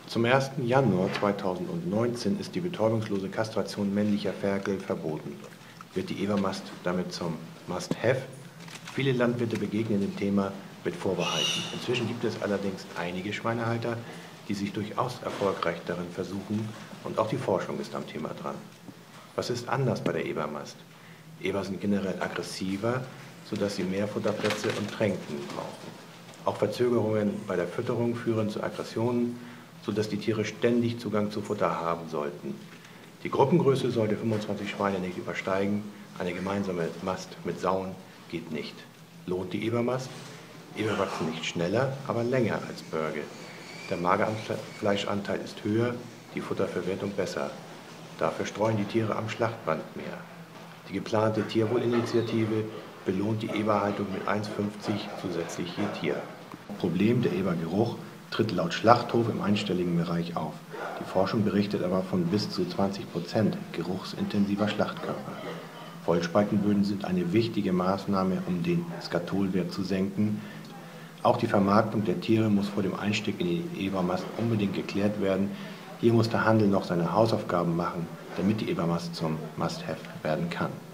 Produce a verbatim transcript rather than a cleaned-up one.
Zum ersten Januar zweitausendneunzehn ist die betäubungslose Kastration männlicher Ferkel verboten. Wird die Ebermast damit zum Must-Have? Viele Landwirte begegnen dem Thema mit Vorbehalten. Inzwischen gibt es allerdings einige Schweinehalter, die sich durchaus erfolgreich darin versuchen, und auch die Forschung ist am Thema dran. Was ist anders bei der Ebermast? Eber sind generell aggressiver, sodass sie mehr Futterplätze und Tränken brauchen. Auch Verzögerungen bei der Fütterung führen zu Aggressionen, sodass die Tiere ständig Zugang zu Futter haben sollten. Die Gruppengröße sollte fünfundzwanzig Schweine nicht übersteigen. Eine gemeinsame Mast mit Sauen geht nicht. Lohnt die Ebermast? Eber wachsen nicht schneller, aber länger als Börge. Der Magerfleischanteil ist höher, die Futterverwertung besser. Dafür streuen die Tiere am Schlachtband mehr. Die geplante Tierwohlinitiative belohnt die Eberhaltung mit eins Euro fünfzig zusätzlich je Tier. Problem: der Ebergeruch tritt laut Schlachthof im einstelligen Bereich auf. Die Forschung berichtet aber von bis zu zwanzig Prozent geruchsintensiver Schlachtkörper. Vollspaltenböden sind eine wichtige Maßnahme, um den Skatolwert zu senken. Auch die Vermarktung der Tiere muss vor dem Einstieg in die Ebermast unbedingt geklärt werden. Hier muss der Handel noch seine Hausaufgaben machen, damit die Ebermast zum Must-Have werden kann.